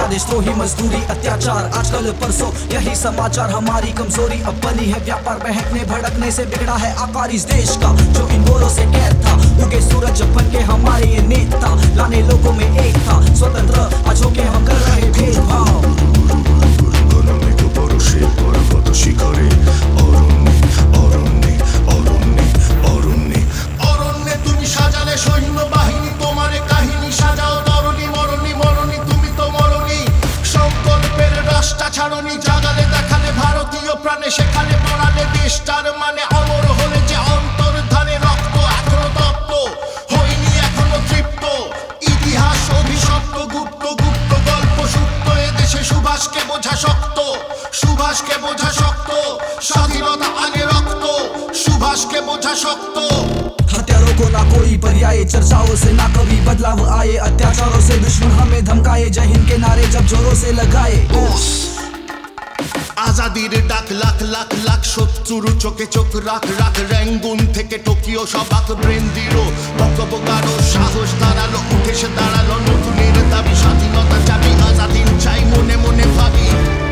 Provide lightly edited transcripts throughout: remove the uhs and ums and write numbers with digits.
देशद्रोही मजदूरी अत्याचार आजकल परसों यही समाचार। हमारी कमजोरी अब बनी है व्यापार, बहकने भड़कने से बिगड़ा है आकार इस देश का जो इन गोरों से कैद था। उगे सूरज बन के हमारे ये नेता, लाने लोगों में एक था स्वतंत्र, आज होके हम कर रहे भेदभाव। জাগালে দেখালে ভারতীয় প্রাণে, সেখানে পড়ালে দেশটার মানে অমর হলে যে অন্তর্ধানে রক্ত এখনো তপ্ত হয়নি, এখনো তৃপ্ত ইতিহাস অভিশপ্ত গুপ্ত গুপ্ত গল্প সুপ্ত। এদেশে সুভাষকে বোঝা শক্ত, সুভাষকে বোঝা শক্ত, স্বাধীনতা আগে রক্ত, সুভাষকে বোঝা শক্ত। हत्यारों को ना कोई पर्याय, चर्चाओं से ना कभी बदलाव आए, अत्याचारों से दुश्मन हमें धमकाए, जय हिंद के नारे जब जोरों से लगाए। আজাদির ডাক লাখ লাখ লাখ শত্রুর চোখে চোখ রাখ রাখ, র্যাঙ্গুন থেকে টোকিও সবাক ব্রেন দিলো বক্তব্য কারো সাহস দাঁড়ালো, উঠে সে দাঁড়ালো নতুনের দাবি, স্বাধীনতা চাবি আজাদিন চাই মনে মনে ভাবি।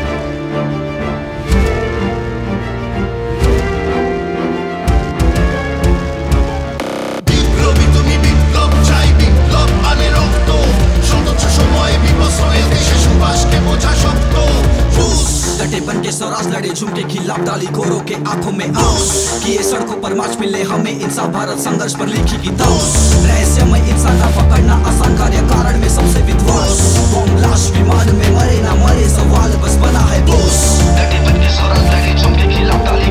বিপ্লবী তুমি বিপ্লব চাই, বিপ্লব মানে রক্ত, সদস্য সময় বিপসয়ে দেশে সুভাষকে বোঝা শক্ত। डटे बन के स्वराज लड़े, झुम के खिलाफ डाली गोरों के आंखों में आंस, किए सड़कों पर मार्च मिले हमें इंसाफ, भारत संघर्ष पर लिखी किताब। रहस्यमय इंसान का पकड़ना आसान कार्य, कारण में सबसे विद्वान, बम लाश विमान में मरे ना मरे सवाल बस बना है बोस। डटे बन के स्वराज लड़े, झुम के खिलाफ डाली